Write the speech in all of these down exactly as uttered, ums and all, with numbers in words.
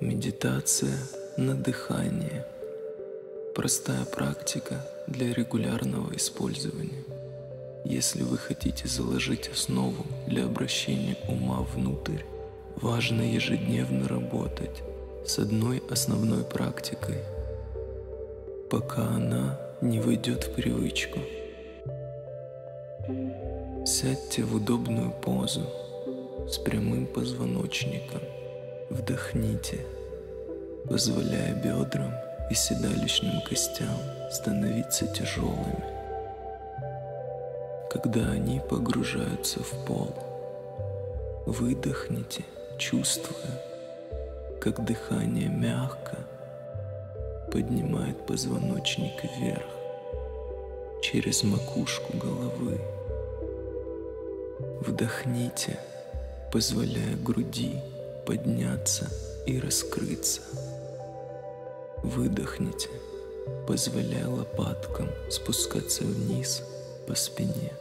Медитация на дыхание. Простая практика для регулярного использования. Если вы хотите заложить основу для обращения ума внутрь, важно ежедневно работать с одной основной практикой, пока она не войдет в привычку. Сядьте в удобную позу с прямым позвоночником. Вдохните, позволяя бедрам и седалищным костям становиться тяжелыми. Когда они погружаются в пол, выдохните, чувствуя, как дыхание мягко поднимает позвоночник вверх, через макушку головы. Вдохните, позволяя груди подняться и раскрыться. Выдохните, позволяя лопаткам спускаться вниз по спине.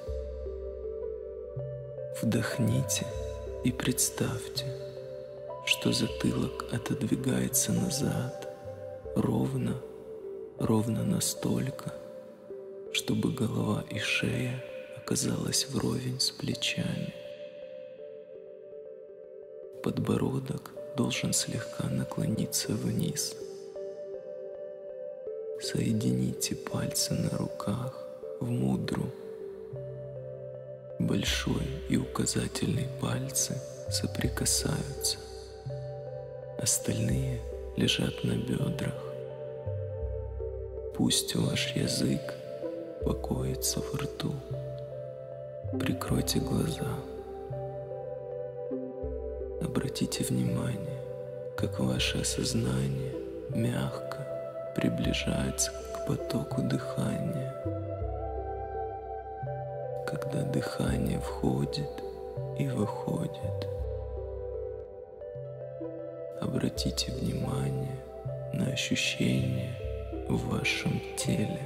Вдохните и представьте, что затылок отодвигается назад ровно, ровно настолько, чтобы голова и шея оказалась вровень с плечами. Подбородок должен слегка наклониться вниз. Соедините пальцы на руках в мудру. Большой и указательный пальцы соприкасаются. Остальные лежат на бедрах. Пусть ваш язык покоится в рту. Прикройте глаза. Обратите внимание, как ваше сознание мягко приближается к потоку дыхания. Когда дыхание входит и выходит, обратите внимание на ощущения в вашем теле.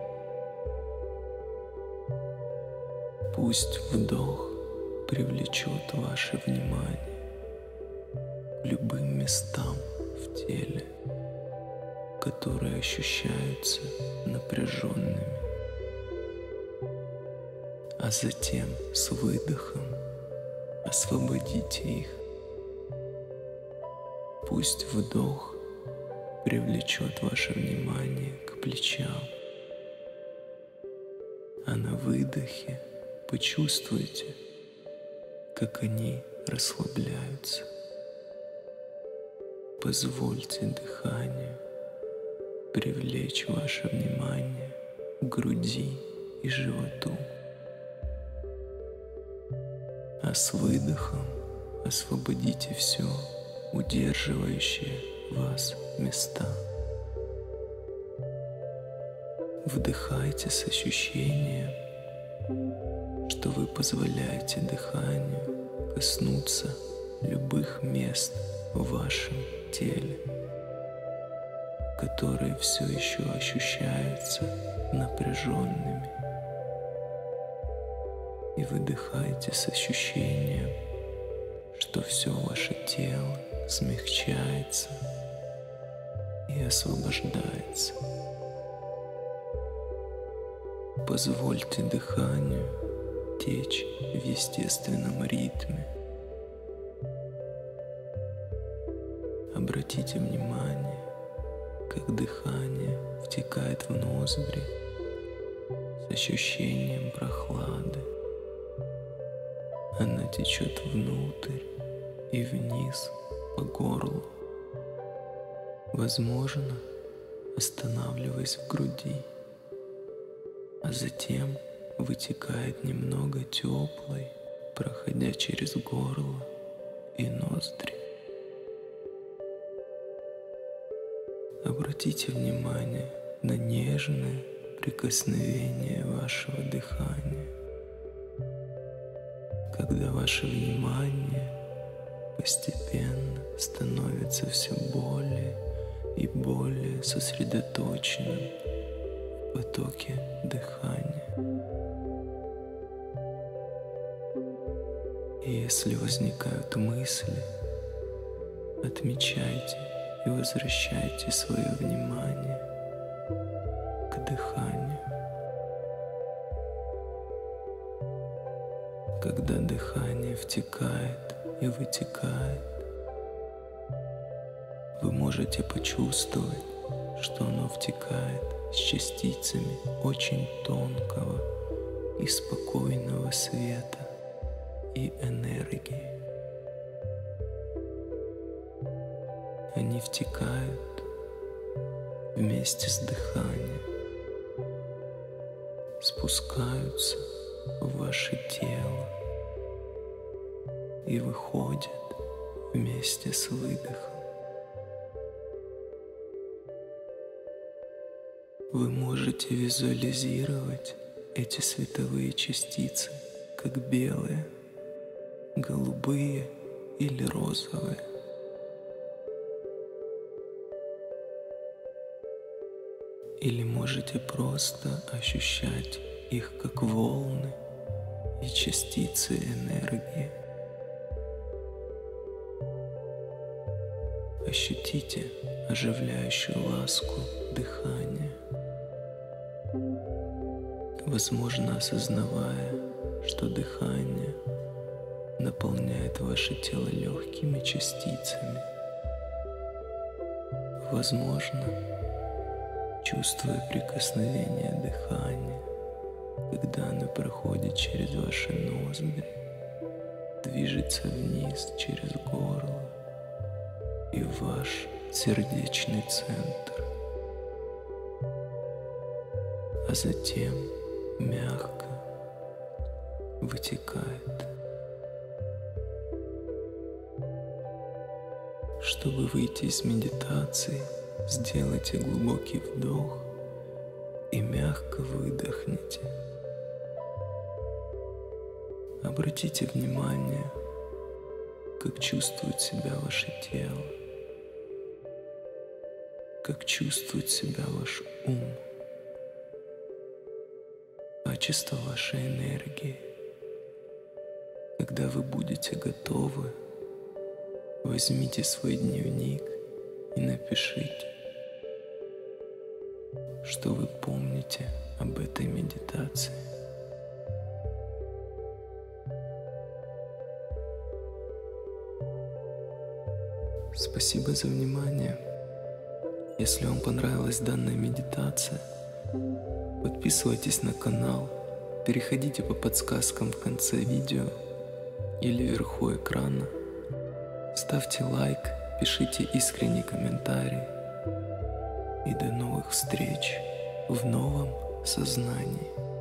Пусть вдох привлечет ваше внимание к любым местам в теле, которые ощущаются напряженными, а затем с выдохом освободите их. Пусть вдох привлечет ваше внимание к плечам, а на выдохе почувствуйте, как они расслабляются. Позвольте дыханию привлечь ваше внимание к груди и животу, а с выдохом освободите все удерживающие вас места. Вдыхайте с ощущением, что вы позволяете дыханию коснуться любых мест в вашем теле, которые все еще ощущаются напряженными. И выдыхайте с ощущением, что все ваше тело смягчается и освобождается. Позвольте дыханию течь в естественном ритме. Обратите внимание, как дыхание втекает в ноздри с ощущением прохлады. Она течет внутрь и вниз по горлу, возможно, останавливаясь в груди, а затем вытекает немного теплой, проходя через горло и ноздри. Обратите внимание на нежное прикосновение вашего дыхания, когда ваше внимание постепенно становится все более и более сосредоточенным в потоке дыхания. И если возникают мысли, отмечайте и возвращайте свое внимание к дыханию. Когда дыхание втекает и вытекает, вы можете почувствовать, что оно втекает с частицами очень тонкого и спокойного света и энергии. Они втекают вместе с дыханием, спускаются в ваше тело и выходят вместе с выдохом. Вы можете визуализировать эти световые частицы как белые, голубые или розовые. Или можете просто ощущать их как волны и частицы энергии. Ощутите оживляющую ласку дыхания, возможно, осознавая, что дыхание наполняет ваше тело легкими частицами. Возможно, чувствуя прикосновение дыхания, когда оно проходит через ваши ноздри, движется вниз через горло и в ваш сердечный центр, а затем мягко вытекает. Чтобы выйти из медитации, сделайте глубокий вдох и мягко выдохните. Обратите внимание, как чувствует себя ваше тело, как чувствует себя ваш ум, качество вашей энергии. Когда вы будете готовы, возьмите свой дневник и напишите, что вы помните об этой медитации. Спасибо за внимание. Если вам понравилась данная медитация, подписывайтесь на канал, переходите по подсказкам в конце видео или вверху экрана, ставьте лайк, пишите искренний комментарий. И до новых встреч в новом сознании.